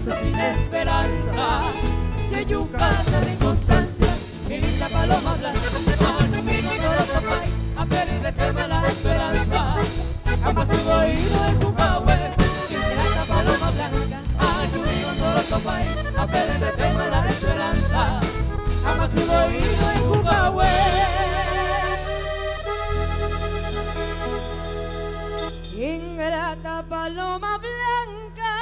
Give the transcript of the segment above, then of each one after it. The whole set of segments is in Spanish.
risa sin esperanza, se yucata de inconstancia, mi linda paloma blanca. No vino todo tapay, a pedirle tema la esperanza. Jamás hubo oído en Cupahue, mi linda paloma blanca. No vino todo tapay, a pedirle tema la esperanza. Jamás hubo oído en Cupahue. Ingrata paloma blanca.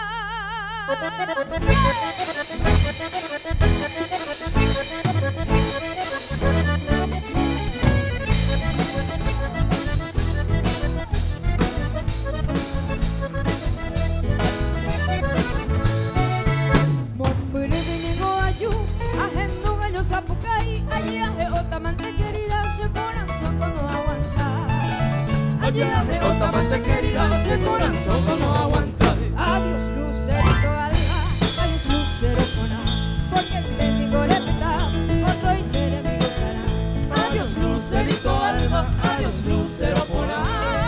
Mombere vinigo ayu, ajendo gallo zapucay, allí aje otamante querida, su corazón no aguanta. Allí aje otamante querida, su corazón no aguanta. Adiós lucerito alma, adiós lucero pona, porque el técnico repita, otro enemigo será. Adiós lucerito alma, adiós lucero pona.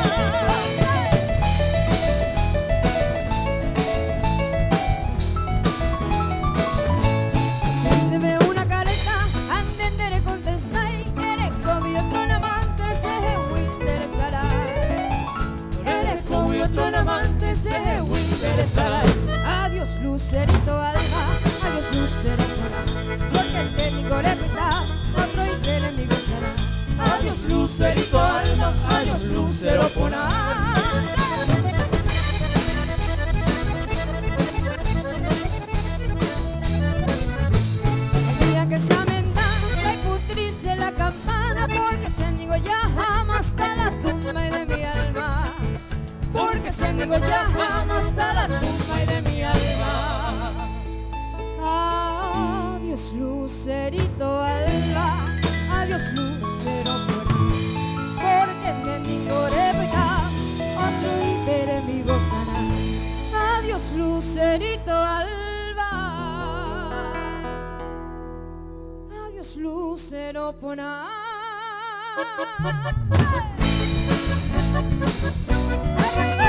Escríbeme una careta, andendere contestai, eres como otro amante, se interesará. Eres como otro amante, se interesará. Adiós lucerito alma, adiós lucero pona, porque el técnico repita, otro enemigo será. Adiós lucerito alma, adiós lucero pona. El día que se amenda, se putrice la campana, porque se digo ya jamás hasta la tumba de mi alma. Porque se digo ya jamás hasta la tumba de mi alma. Adiós lucerito alma, adiós lucero pona, porque el enemigo repita, otro enemigo será. Adiós lucerito alba, adiós lucero pona. Arriba.